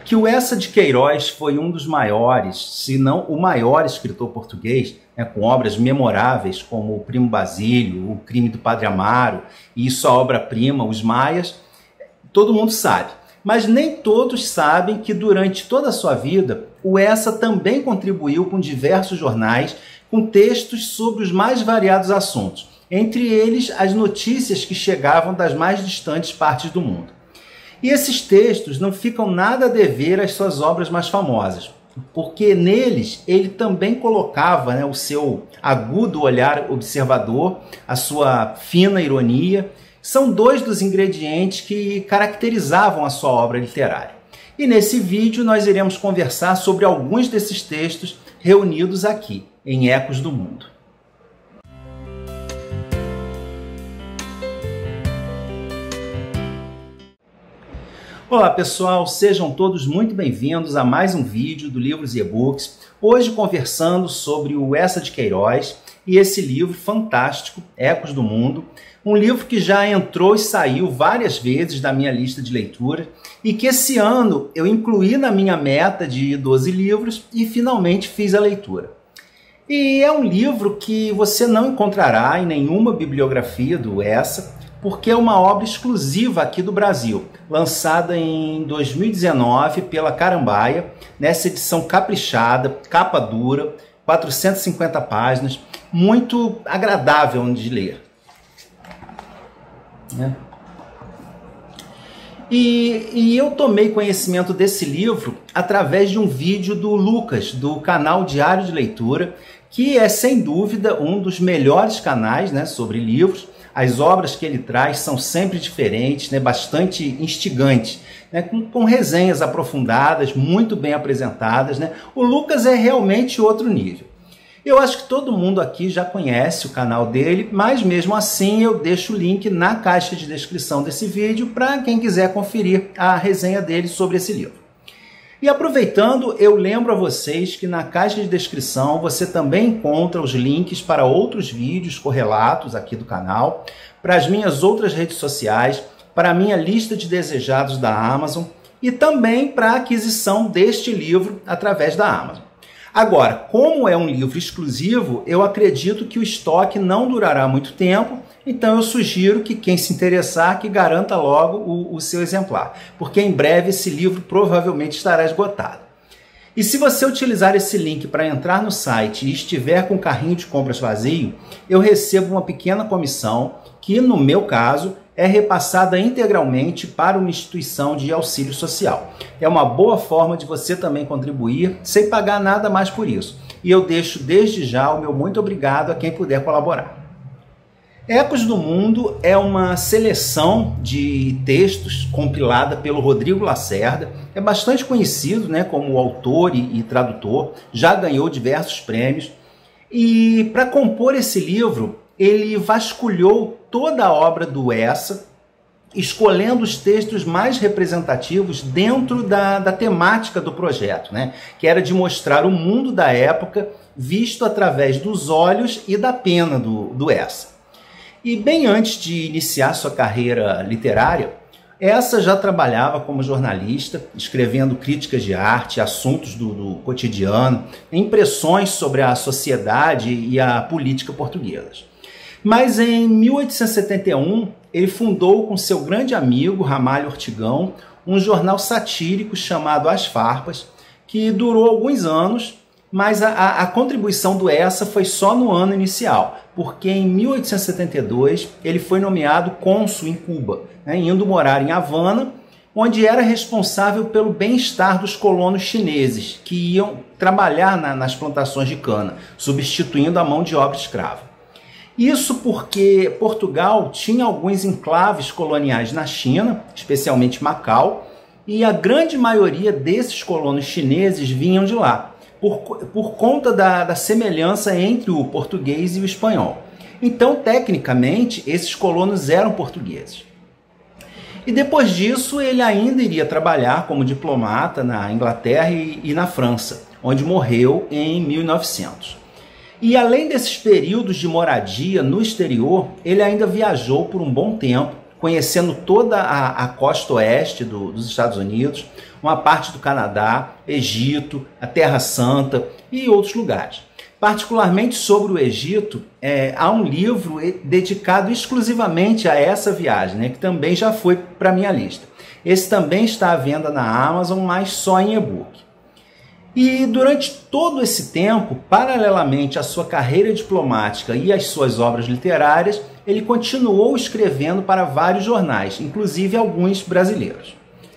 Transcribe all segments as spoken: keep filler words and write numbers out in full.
que o Eça de Queiroz foi um dos maiores, se não o maior escritor português, né, com obras memoráveis como O Primo Basílio, O Crime do Padre Amaro e sua obra-prima, Os Maias, todo mundo sabe. Mas nem todos sabem que durante toda a sua vida, o Eça também contribuiu com diversos jornais, com textos sobre os mais variados assuntos, entre eles as notícias que chegavam das mais distantes partes do mundo. E esses textos não ficam nada a dever às suas obras mais famosas, porque neles ele também colocava, né, o seu agudo olhar observador, a sua fina ironia. São dois dos ingredientes que caracterizavam a sua obra literária. E nesse vídeo nós iremos conversar sobre alguns desses textos reunidos aqui, em Ecos do Mundo. Olá pessoal, sejam todos muito bem-vindos a mais um vídeo do Livros e E-Books, hoje conversando sobre o Eça de Queiroz e esse livro fantástico, Ecos do Mundo, um livro que já entrou e saiu várias vezes da minha lista de leitura e que esse ano eu incluí na minha meta de doze livros e finalmente fiz a leitura. E é um livro que você não encontrará em nenhuma bibliografia do Eça, porque é uma obra exclusiva aqui do Brasil, lançada em dois mil e dezenove pela Carambaia, nessa edição caprichada, capa dura, quatrocentas e cinquenta páginas, muito agradável de ler. Né? E, e eu tomei conhecimento desse livro através de um vídeo do Lucas, do canal Diário de Leitura, que é sem dúvida um dos melhores canais, né, sobre livros. As obras que ele traz são sempre diferentes, né, bastante instigantes, né, com, com resenhas aprofundadas, muito bem apresentadas. Né? O Lucas é realmente outro nível. Eu acho que todo mundo aqui já conhece o canal dele, mas mesmo assim eu deixo o link na caixa de descrição desse vídeo para quem quiser conferir a resenha dele sobre esse livro. E aproveitando, eu lembro a vocês que na caixa de descrição você também encontra os links para outros vídeos correlatos aqui do canal, para as minhas outras redes sociais, para a minha lista de desejados da Amazon e também para a aquisição deste livro através da Amazon. Agora, como é um livro exclusivo, eu acredito que o estoque não durará muito tempo, então eu sugiro que quem se interessar que garanta logo o, o seu exemplar, porque em breve esse livro provavelmente estará esgotado. E se você utilizar esse link para entrar no site e estiver com o carrinho de compras vazio, eu recebo uma pequena comissão que, no meu caso, é repassada integralmente para uma instituição de auxílio social. É uma boa forma de você também contribuir sem pagar nada mais por isso. E eu deixo desde já o meu muito obrigado a quem puder colaborar. Ecos do Mundo é uma seleção de textos compilada pelo Rodrigo Lacerda. É bastante conhecido, né, como autor e, e tradutor, já ganhou diversos prêmios. E para compor esse livro, ele vasculhou toda a obra do Eça, escolhendo os textos mais representativos dentro da, da temática do projeto, né? Que era de mostrar o mundo da época visto através dos olhos e da pena do, do Eça. E bem antes de iniciar sua carreira literária, Eça já trabalhava como jornalista, escrevendo críticas de arte, assuntos do, do cotidiano, impressões sobre a sociedade e a política portuguesas. Mas em mil oitocentos e setenta e um, ele fundou com seu grande amigo Ramalho Ortigão um jornal satírico chamado As Farpas, que durou alguns anos, mas a, a, a contribuição do Eça foi só no ano inicial, porque em mil oitocentos e setenta e dois ele foi nomeado cônsul em Cuba, né, indo morar em Havana, onde era responsável pelo bem-estar dos colonos chineses, que iam trabalhar na, nas plantações de cana, substituindo a mão de obra escrava. Isso porque Portugal tinha alguns enclaves coloniais na China, especialmente Macau, e a grande maioria desses colonos chineses vinham de lá, por, por conta da, da semelhança entre o português e o espanhol. Então, tecnicamente, esses colonos eram portugueses. E depois disso, ele ainda iria trabalhar como diplomata na Inglaterra e, e na França, onde morreu em mil e novecentos. E além desses períodos de moradia no exterior, ele ainda viajou por um bom tempo, conhecendo toda a, a costa oeste do, dos Estados Unidos, uma parte do Canadá, Egito, a Terra Santa e outros lugares. Particularmente sobre o Egito, é, há um livro dedicado exclusivamente a essa viagem, né, que também já foi para a minha lista. Esse também está à venda na Amazon, mas só em e-book. E durante todo esse tempo, paralelamente à sua carreira diplomática e às suas obras literárias, ele continuou escrevendo para vários jornais, inclusive alguns brasileiros.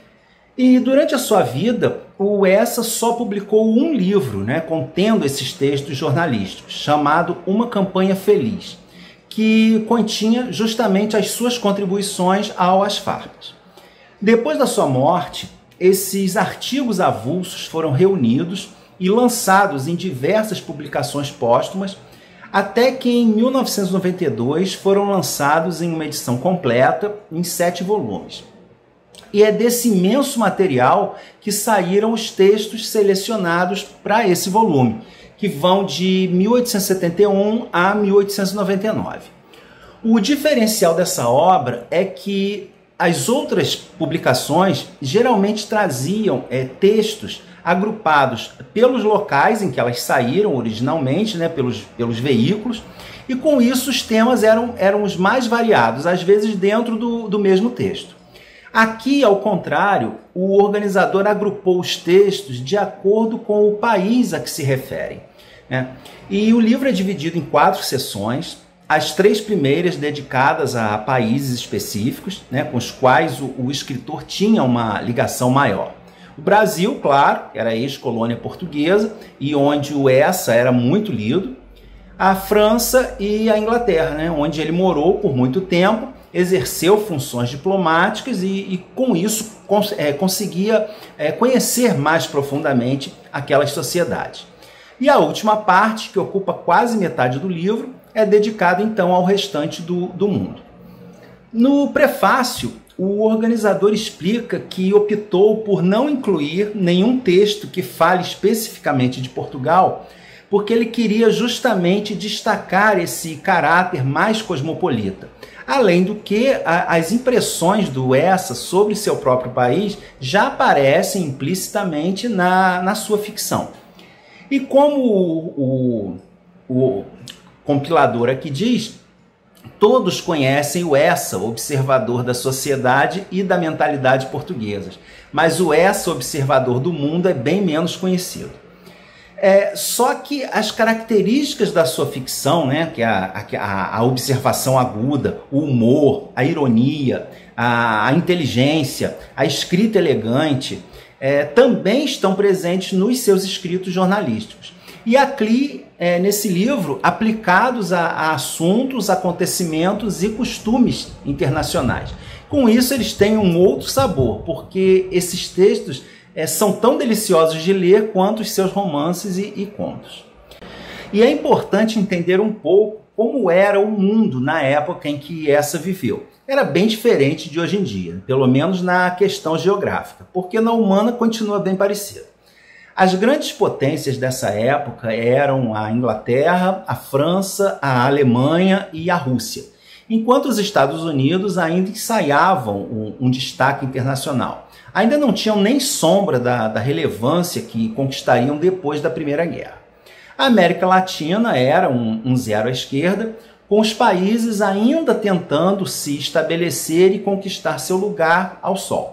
E durante a sua vida, o Essa só publicou um livro, né, contendo esses textos jornalísticos, chamado Uma Campanha Feliz, que continha justamente as suas contribuições ao As Farpas. Depois da sua morte, esses artigos avulsos foram reunidos e lançados em diversas publicações póstumas, até que em mil novecentos e noventa e dois foram lançados em uma edição completa, em sete volumes. E é desse imenso material que saíram os textos selecionados para esse volume, que vão de mil oitocentos e setenta e um a mil oitocentos e noventa e nove. O diferencial dessa obra é que as outras publicações geralmente traziam é, textos agrupados pelos locais em que elas saíram originalmente, né, pelos, pelos veículos, e com isso os temas eram, eram os mais variados, às vezes dentro do, do mesmo texto. Aqui, ao contrário, o organizador agrupou os textos de acordo com o país a que se referem, né? E o livro é dividido em quatro seções, as três primeiras dedicadas a países específicos, né, com os quais o, o escritor tinha uma ligação maior. O Brasil, claro, era ex-colônia portuguesa e onde o Essa era muito lido. A França e a Inglaterra, né, onde ele morou por muito tempo, exerceu funções diplomáticas e, e com isso, cons é, conseguia é, conhecer mais profundamente aquelas sociedades. E a última parte, que ocupa quase metade do livro, é dedicada então ao restante do, do mundo. No prefácio, o organizador explica que optou por não incluir nenhum texto que fale especificamente de Portugal, porque ele queria justamente destacar esse caráter mais cosmopolita. Além do que, a, as impressões do Essa sobre seu próprio país já aparecem implicitamente na, na sua ficção. E como o, o, o compilador aqui diz, todos conhecem o Essa, observador da sociedade e da mentalidade portuguesas, mas o Essa, observador do mundo, é bem menos conhecido. É, só que as características da sua ficção, né, que é a, a, a observação aguda, o humor, a ironia, a, a inteligência, a escrita elegante, é, também estão presentes nos seus escritos jornalísticos. E aqui, é, nesse livro, aplicados a, a assuntos, acontecimentos e costumes internacionais. Com isso, eles têm um outro sabor, porque esses textos É, são tão deliciosos de ler quanto os seus romances e, e contos. E é importante entender um pouco como era o mundo na época em que Essa viveu. Era bem diferente de hoje em dia, pelo menos na questão geográfica, porque na humana continua bem parecido. As grandes potências dessa época eram a Inglaterra, a França, a Alemanha e a Rússia, enquanto os Estados Unidos ainda ensaiavam um, um destaque internacional. Ainda não tinham nem sombra da, da relevância que conquistariam depois da Primeira Guerra. A América Latina era um, um zero à esquerda, com os países ainda tentando se estabelecer e conquistar seu lugar ao sol.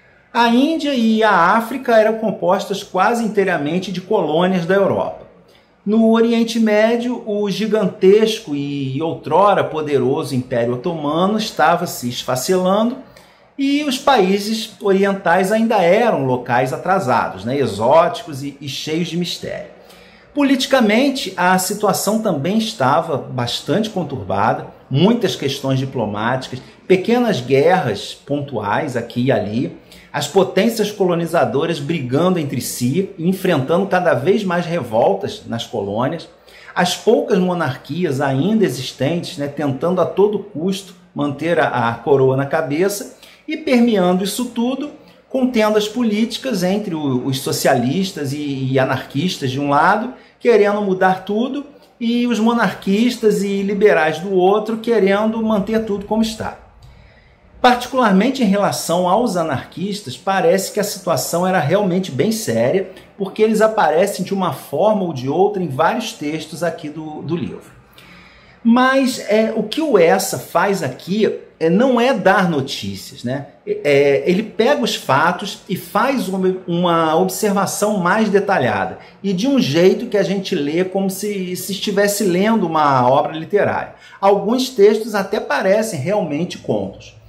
A Índia e a África eram compostas quase inteiramente de colônias da Europa. No Oriente Médio, o gigantesco e outrora poderoso Império Otomano estava se esfacelando, e os países orientais ainda eram locais atrasados, né, exóticos e, e cheios de mistério. Politicamente, a situação também estava bastante conturbada, muitas questões diplomáticas, pequenas guerras pontuais aqui e ali, as potências colonizadoras brigando entre si e enfrentando cada vez mais revoltas nas colônias, as poucas monarquias ainda existentes, né, tentando a todo custo manter a, a coroa na cabeça, e permeando isso tudo, contendas políticas entre os socialistas e anarquistas de um lado, querendo mudar tudo, e os monarquistas e liberais do outro, querendo manter tudo como está. Particularmente em relação aos anarquistas, parece que a situação era realmente bem séria, porque eles aparecem de uma forma ou de outra em vários textos aqui do, do livro. Mas é, o que o Essa faz aqui é, não é dar notícias, né? É, ele pega os fatos e faz uma, uma observação mais detalhada, e de um jeito que a gente lê como se, se estivesse lendo uma obra literária. Alguns textos até parecem realmente contos.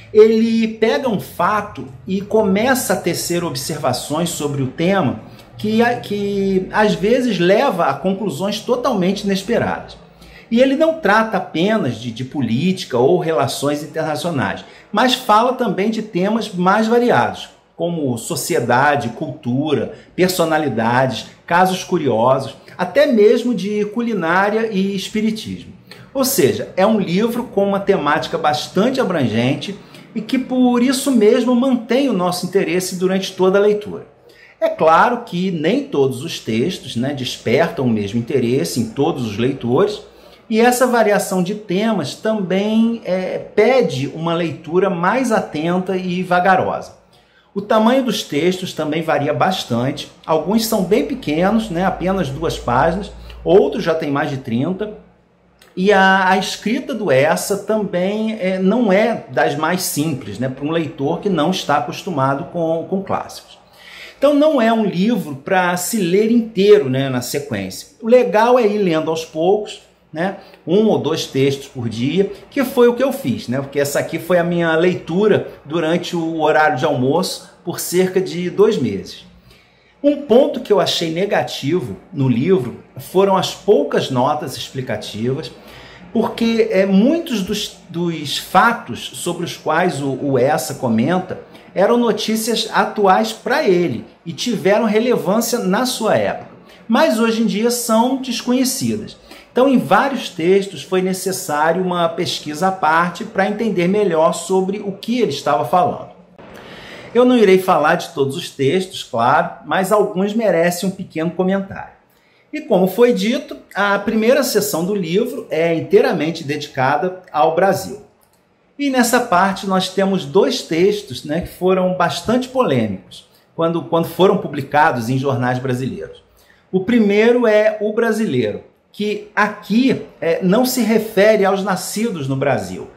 Ele pega um fato e começa a tecer observações sobre o tema que, que às vezes leva a conclusões totalmente inesperadas. E ele não trata apenas de, de política ou relações internacionais, mas fala também de temas mais variados, como sociedade, cultura, personalidades, casos curiosos, até mesmo de culinária e espiritismo. Ou seja, é um livro com uma temática bastante abrangente e que por isso mesmo mantém o nosso interesse durante toda a leitura. É claro que nem todos os textos, né, despertam o mesmo interesse em todos os leitores, e essa variação de temas também é, pede uma leitura mais atenta e vagarosa. O tamanho dos textos também varia bastante, alguns são bem pequenos, né, apenas duas páginas, outros já têm mais de trinta, e a, a escrita do Essa também é, não é das mais simples, né, para um leitor que não está acostumado com, com clássicos. Então não é um livro para se ler inteiro, né, na sequência. O legal é ir lendo aos poucos, né, um ou dois textos por dia, que foi o que eu fiz, né, porque essa aqui foi a minha leitura durante o horário de almoço por cerca de dois meses. Um ponto que eu achei negativo no livro foram as poucas notas explicativas, porque é, muitos dos, dos fatos sobre os quais o, o Essa comenta eram notícias atuais para ele e tiveram relevância na sua época, mas hoje em dia são desconhecidas. Então, em vários textos foi necessário uma pesquisa à parte para entender melhor sobre o que ele estava falando. Eu não irei falar de todos os textos, claro, mas alguns merecem um pequeno comentário. E como foi dito, a primeira seção do livro é inteiramente dedicada ao Brasil. E nessa parte nós temos dois textos, né, que foram bastante polêmicos quando, quando foram publicados em jornais brasileiros. O primeiro é O Brasileiro, que aqui é, não se refere aos nascidos no Brasil,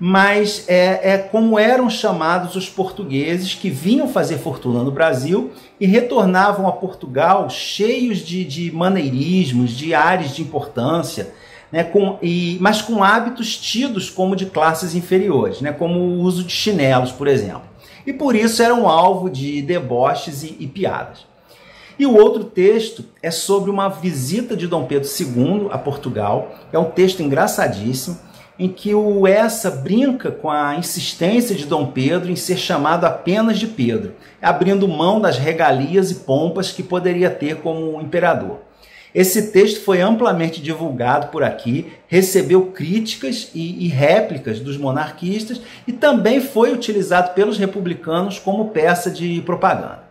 mas é, é como eram chamados os portugueses que vinham fazer fortuna no Brasil e retornavam a Portugal cheios de, de maneirismos, de ares de importância, né, com, e, mas com hábitos tidos como de classes inferiores, né, como o uso de chinelos, por exemplo. E por isso eram alvo de deboches e, e piadas. E o outro texto é sobre uma visita de Dom Pedro segundo a Portugal. É um texto engraçadíssimo, em que o Essa brinca com a insistência de Dom Pedro em ser chamado apenas de Pedro, abrindo mão das regalias e pompas que poderia ter como imperador. Esse texto foi amplamente divulgado por aqui, recebeu críticas e, e réplicas dos monarquistas e também foi utilizado pelos republicanos como peça de propaganda.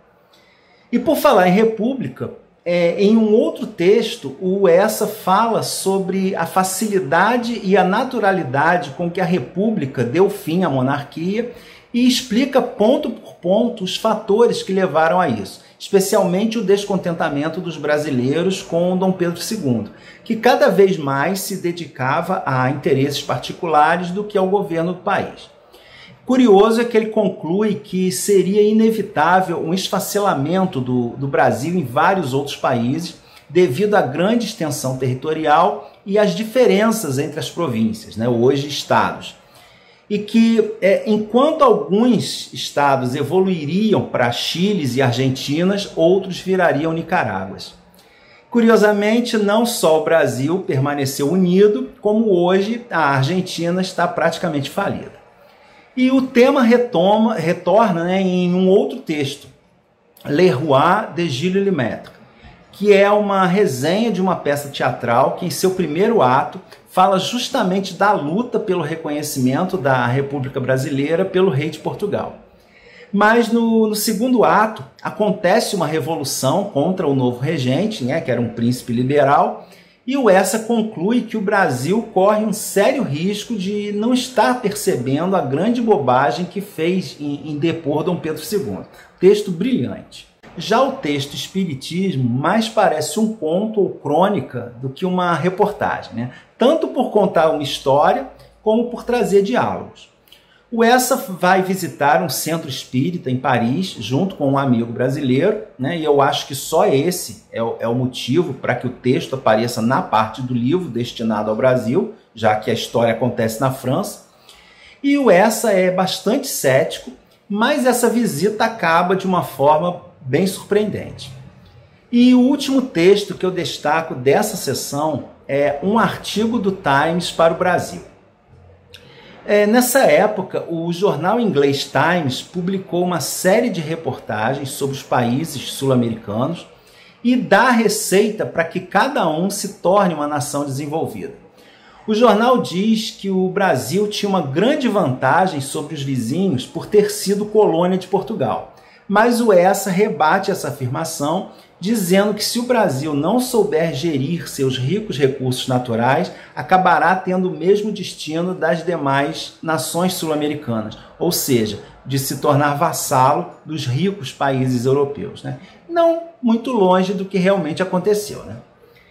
E por falar em república, é, em um outro texto, o Essa fala sobre a facilidade e a naturalidade com que a república deu fim à monarquia e explica ponto por ponto os fatores que levaram a isso, especialmente o descontentamento dos brasileiros com Dom Pedro segundo, que cada vez mais se dedicava a interesses particulares do que ao governo do país. Curioso é que ele conclui que seria inevitável um esfacelamento do, do Brasil em vários outros países devido à grande extensão territorial e às diferenças entre as províncias, né, hoje estados. E que, é, enquanto alguns estados evoluiriam para Chiles e Argentinas, outros virariam Nicaráguas. Curiosamente, não só o Brasil permaneceu unido, como hoje a Argentina está praticamente falida. E o tema retoma, retorna, né, em um outro texto, Le Roi de Gilles Lemaitre, que é uma resenha de uma peça teatral que, em seu primeiro ato, fala justamente da luta pelo reconhecimento da República Brasileira pelo rei de Portugal. Mas no, no segundo ato acontece uma revolução contra o novo regente, né, que era um príncipe liberal, E o Essa conclui que o Brasil corre um sério risco de não estar percebendo a grande bobagem que fez em, em depor Dom Pedro segundo. Texto brilhante. Já o texto Espiritismo mais parece um conto ou crônica do que uma reportagem, né? Tanto por contar uma história como por trazer diálogos. O Essa vai visitar um centro espírita em Paris, junto com um amigo brasileiro, né? E eu acho que só esse é o, é o motivo para que o texto apareça na parte do livro destinado ao Brasil, já que a história acontece na França. E o Essa é bastante cético, mas essa visita acaba de uma forma bem surpreendente. E o último texto que eu destaco dessa sessão é um artigo do Times para o Brasil. É, nessa época, o jornal inglês Times publicou uma série de reportagens sobre os países sul-americanos e dá a receita para que cada um se torne uma nação desenvolvida. O jornal diz que o Brasil tinha uma grande vantagem sobre os vizinhos por ter sido colônia de Portugal, mas o Essa rebate essa afirmação, dizendo que se o Brasil não souber gerir seus ricos recursos naturais, acabará tendo o mesmo destino das demais nações sul-americanas, ou seja, de se tornar vassalo dos ricos países europeus, né? Não muito longe do que realmente aconteceu, né?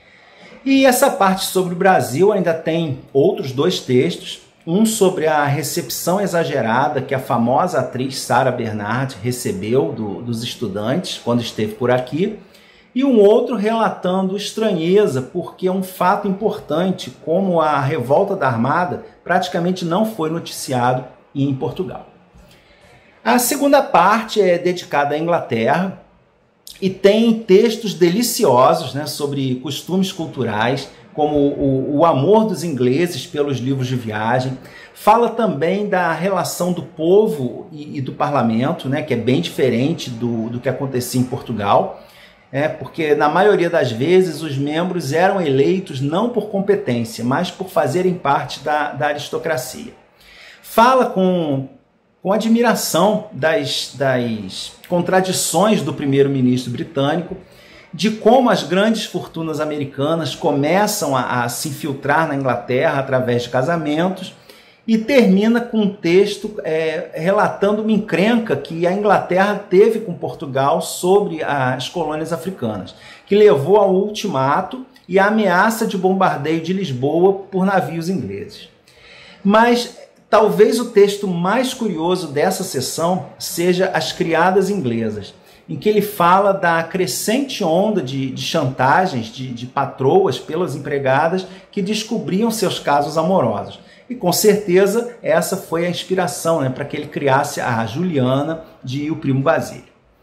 E essa parte sobre o Brasil ainda tem outros dois textos, um sobre a recepção exagerada que a famosa atriz Sarah Bernhardt recebeu do, dos estudantes quando esteve por aqui, e um outro relatando estranheza porque um fato importante, como a revolta da Armada, praticamente não foi noticiado em Portugal. A segunda parte é dedicada à Inglaterra e tem textos deliciosos, né, sobre costumes culturais, como o, o amor dos ingleses pelos livros de viagem. Fala também da relação do povo e, e do parlamento, né, que é bem diferente do, do que acontecia em Portugal. É, porque na maioria das vezes os membros eram eleitos não por competência, mas por fazerem parte da, da aristocracia. Fala com, com admiração das, das contradições do primeiro-ministro britânico, de como as grandes fortunas americanas começam a, a se infiltrar na Inglaterra através de casamentos, e termina com um texto é, relatando uma encrenca que a Inglaterra teve com Portugal sobre as colônias africanas, que levou ao ultimato e à ameaça de bombardeio de Lisboa por navios ingleses. Mas talvez o texto mais curioso dessa sessão seja As Criadas Inglesas, em que ele fala da crescente onda de, de chantagens de, de patroas pelas empregadas que descobriam seus casos amorosos. E com certeza essa foi a inspiração, né, para que ele criasse a Juliana de O Primo Basílio.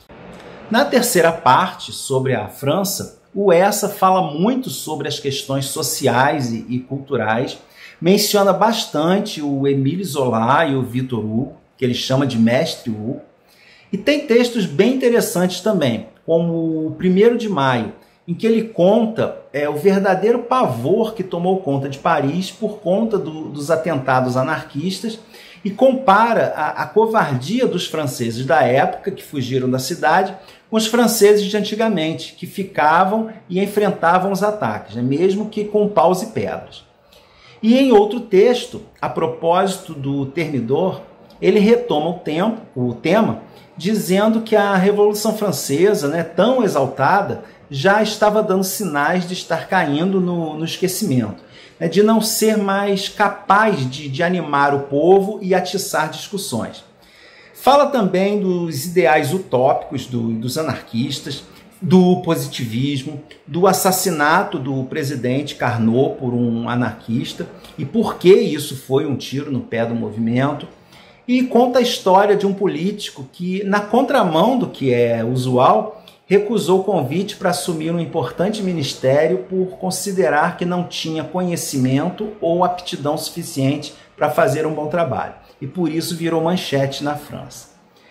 Na terceira parte, sobre a França, o Essa fala muito sobre as questões sociais e, e culturais, menciona bastante o Émile Zola e o Victor Hugo, que ele chama de Mestre Hugo, e tem textos bem interessantes também, como o primeiro de maio, em que ele conta é, o verdadeiro pavor que tomou conta de Paris por conta do, dos atentados anarquistas e compara a, a covardia dos franceses da época, que fugiram da cidade, com os franceses de antigamente, que ficavam e enfrentavam os ataques, né, mesmo que com paus e pedras. E em outro texto, a propósito do Thermidor, ele retoma o, tempo, o tema, dizendo que a Revolução Francesa, né, tão exaltada, já estava dando sinais de estar caindo no, no esquecimento, né, de não ser mais capaz de, de animar o povo e atiçar discussões. Fala também dos ideais utópicos do, dos anarquistas, do positivismo, do assassinato do presidente Carnot por um anarquista e por que isso foi um tiro no pé do movimento. E conta a história de um político que, na contramão do que é usual, recusou o convite para assumir um importante ministério por considerar que não tinha conhecimento ou aptidão suficiente para fazer um bom trabalho. E por isso virou manchete na França.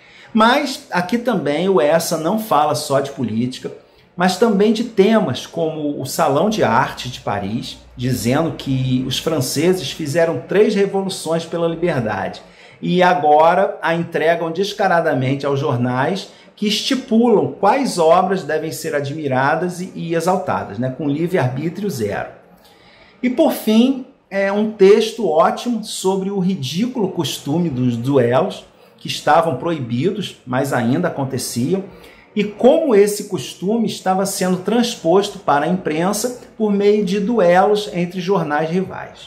Mas aqui também o Essa não fala só de política, mas também de temas como o Salão de Arte de Paris, dizendo que os franceses fizeram três revoluções pela liberdade e agora a entregam descaradamente aos jornais que estipulam quais obras devem ser admiradas e exaltadas, né, com livre-arbítrio zero. E por fim, é um texto ótimo sobre o ridículo costume dos duelos, que estavam proibidos, mas ainda aconteciam, e como esse costume estava sendo transposto para a imprensa por meio de duelos entre jornais rivais.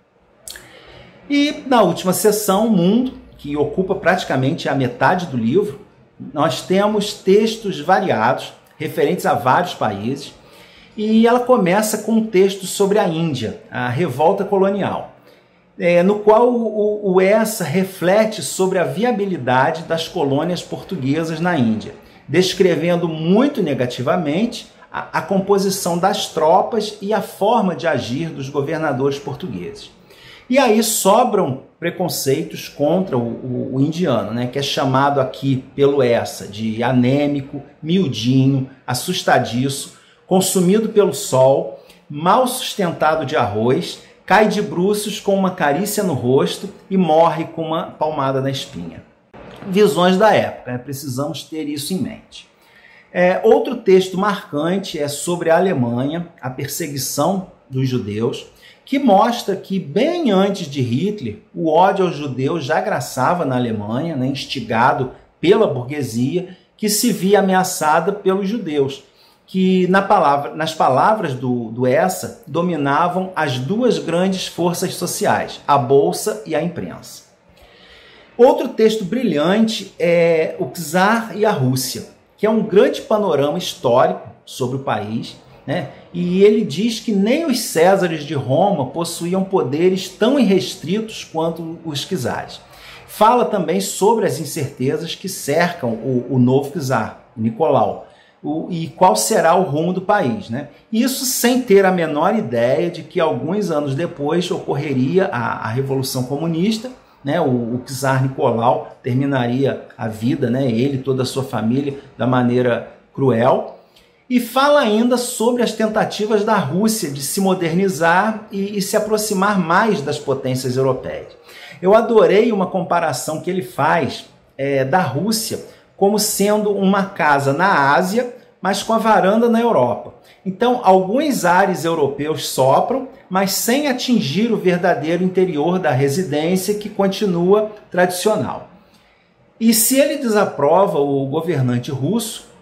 E na última seção, o Mundo, que ocupa praticamente a metade do livro, nós temos textos variados, referentes a vários países, e ela começa com um texto sobre a Índia, a revolta colonial, é, no qual o, o Essa reflete sobre a viabilidade das colônias portuguesas na Índia, descrevendo muito negativamente a, a composição das tropas e a forma de agir dos governadores portugueses. E aí sobram preconceitos contra o, o, o indiano, né, que é chamado aqui pelo Essa de anêmico, miudinho, assustadiço, consumido pelo sol, mal sustentado de arroz, cai de bruços com uma carícia no rosto e morre com uma palmada na espinha. Visões da época, né? Precisamos ter isso em mente. É, outro texto marcante é sobre a Alemanha, a perseguição dos judeus, que mostra que bem antes de Hitler, o ódio aos judeus já graçava na Alemanha, né, instigado pela burguesia, que se via ameaçada pelos judeus, que na palavra, nas palavras do, do Essa, dominavam as duas grandes forças sociais, a Bolsa e a imprensa. Outro texto brilhante é o Czar e a Rússia, que é um grande panorama histórico sobre o país, né? E ele diz que nem os Césares de Roma possuíam poderes tão irrestritos quanto os czares. Fala também sobre as incertezas que cercam o, o novo czar, Nicolau, o, e qual será o rumo do país, né? Isso sem ter a menor ideia de que alguns anos depois ocorreria a, a Revolução Comunista, né? O, o czar Nicolau terminaria a vida, né? Ele e toda a sua família, da maneira cruel. E fala ainda sobre as tentativas da Rússia de se modernizar e, e se aproximar mais das potências europeias. Eu adorei uma comparação que ele faz é, da Rússia como sendo uma casa na Ásia, mas com a varanda na Europa. Então, alguns ares europeus sopram, mas sem atingir o verdadeiro interior da residência, que continua tradicional. E se ele desaprova o governante russo,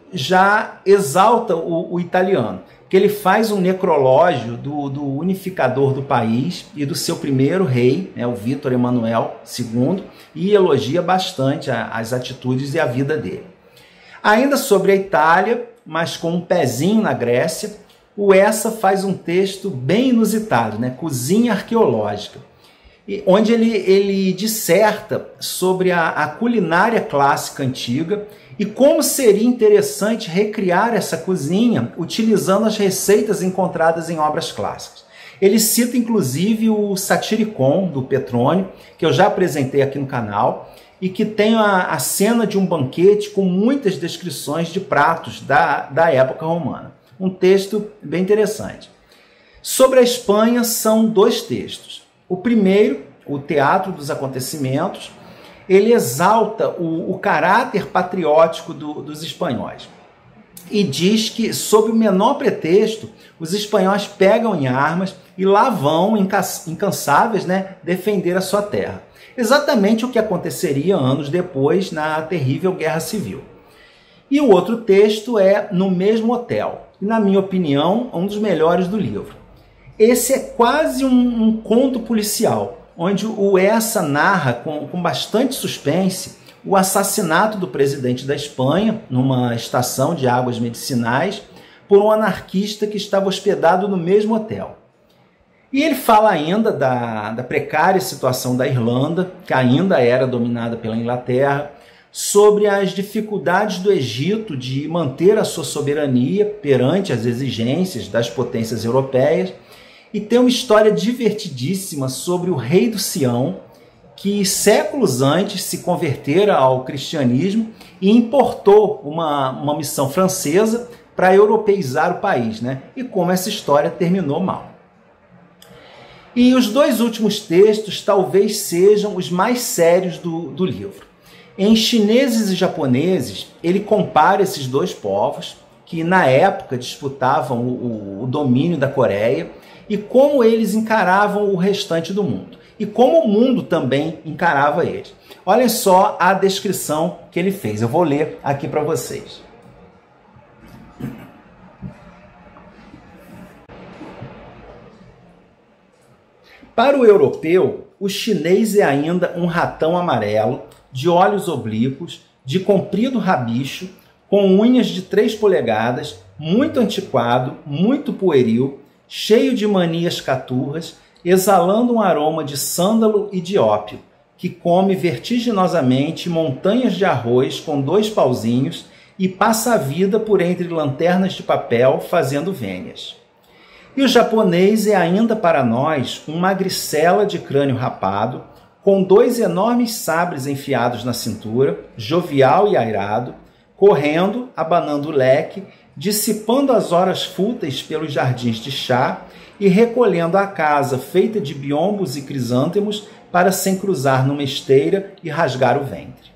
já exalta o, o italiano, que ele faz um necrológio do, do unificador do país e do seu primeiro rei, né, o Vítor Emanuel segundo, e elogia bastante a, as atitudes e a vida dele. Ainda sobre a Itália, mas com um pezinho na Grécia, o Essa faz um texto bem inusitado, né, Cozinha Arqueológica, onde ele, ele disserta sobre a, a culinária clássica antiga e como seria interessante recriar essa cozinha utilizando as receitas encontradas em obras clássicas. Ele cita inclusive o Satiricon, do Petrônio, que eu já apresentei aqui no canal, e que tem a, a cena de um banquete com muitas descrições de pratos da, da época romana. Um texto bem interessante. Sobre a Espanha são dois textos. O primeiro, o Teatro dos Acontecimentos, ele exalta o, o caráter patriótico do, dos espanhóis e diz que, sob o menor pretexto, os espanhóis pegam em armas e lá vão, incansáveis, né, defender a sua terra. Exatamente o que aconteceria anos depois na terrível Guerra Civil. E o outro texto é No Mesmo Hotel, e, na minha opinião, um dos melhores do livro. Esse é quase um, um conto policial, onde o Essa narra com, com bastante suspense o assassinato do presidente da Espanha numa estação de águas medicinais por um anarquista que estava hospedado no mesmo hotel. E ele fala ainda da, da precária situação da Irlanda, que ainda era dominada pela Inglaterra, sobre as dificuldades do Egito de manter a sua soberania perante as exigências das potências europeias, e tem uma história divertidíssima sobre o rei do Sião, que séculos antes se convertera ao cristianismo e importou uma, uma missão francesa para europeizar o país, né? E como essa história terminou mal. E os dois últimos textos talvez sejam os mais sérios do, do livro. Em Chineses e Japoneses, ele compara esses dois povos, que na época disputavam o, o domínio da Coreia e como eles encaravam o restante do mundo e como o mundo também encarava eles. Olhem só a descrição que ele fez, eu vou ler aqui para vocês. Para o europeu, o chinês é ainda um ratão amarelo, de olhos oblíquos, de comprido rabicho, com unhas de três polegadas, muito antiquado, muito pueril, cheio de manias caturras, exalando um aroma de sândalo e de ópio, que come vertiginosamente montanhas de arroz com dois pauzinhos e passa a vida por entre lanternas de papel fazendo vênias. E o japonês é ainda para nós um magricela de crânio rapado, com dois enormes sabres enfiados na cintura, jovial e airado, correndo, abanando o leque, dissipando as horas fúteis pelos jardins de chá e recolhendo a casa feita de biombos e crisântemos para se encruzar numa esteira e rasgar o ventre.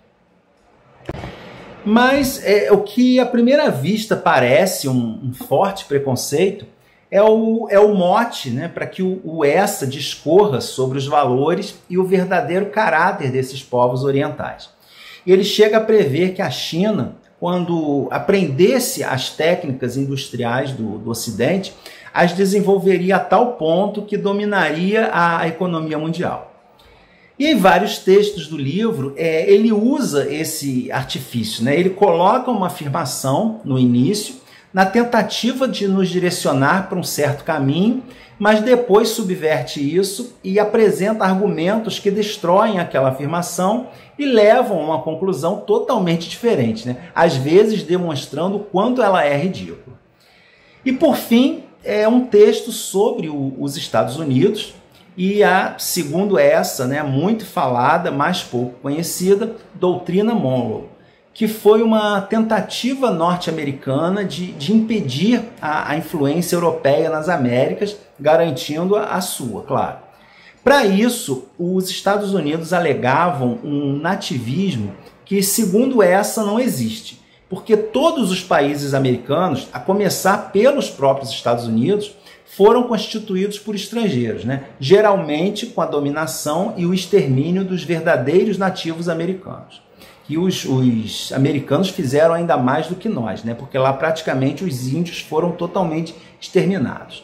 Mas é, o que à primeira vista parece um, um forte preconceito é o, é o mote, né, para que o, o Essa discorra sobre os valores e o verdadeiro caráter desses povos orientais. Ele chega a prever que a China, quando aprendesse as técnicas industriais do, do Ocidente, as desenvolveria a tal ponto que dominaria a economia mundial. E em vários textos do livro, é, ele usa esse artifício, né? Ele coloca uma afirmação no início, na tentativa de nos direcionar para um certo caminho, mas depois subverte isso e apresenta argumentos que destroem aquela afirmação e levam a uma conclusão totalmente diferente, né? Às vezes demonstrando o quanto ela é ridícula. E por fim, é um texto sobre o, os Estados Unidos e a, segundo essa, né, muito falada, mas pouco conhecida, doutrina Monroe, que foi uma tentativa norte-americana de, de impedir a, a influência europeia nas Américas, garantindo a, a sua, claro. Para isso, os Estados Unidos alegavam um nativismo que, segundo essa, não existe, porque todos os países americanos, a começar pelos próprios Estados Unidos, foram constituídos por estrangeiros, né? Geralmente com a dominação e o extermínio dos verdadeiros nativos americanos. E os, os americanos fizeram ainda mais do que nós, né? Porque lá praticamente os índios foram totalmente exterminados.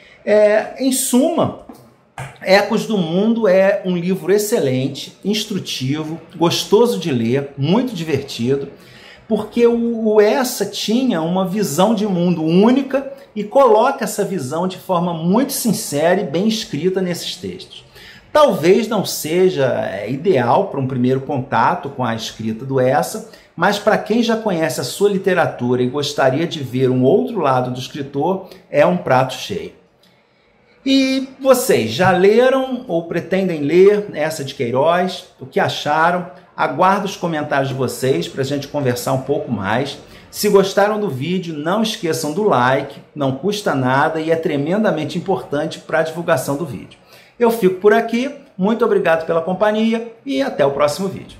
É, em suma, Ecos do Mundo é um livro excelente, instrutivo, gostoso de ler, muito divertido, porque o, o Essa tinha uma visão de mundo única e coloca essa visão de forma muito sincera e bem escrita nesses textos. Talvez não seja ideal para um primeiro contato com a escrita do Essa, mas para quem já conhece a sua literatura e gostaria de ver um outro lado do escritor, é um prato cheio. E vocês já leram ou pretendem ler Essa de Queiroz? O que acharam? Aguardo os comentários de vocês para a gente conversar um pouco mais. Se gostaram do vídeo, não esqueçam do like, não custa nada e é tremendamente importante para a divulgação do vídeo. Eu fico por aqui, muito obrigado pela companhia e até o próximo vídeo.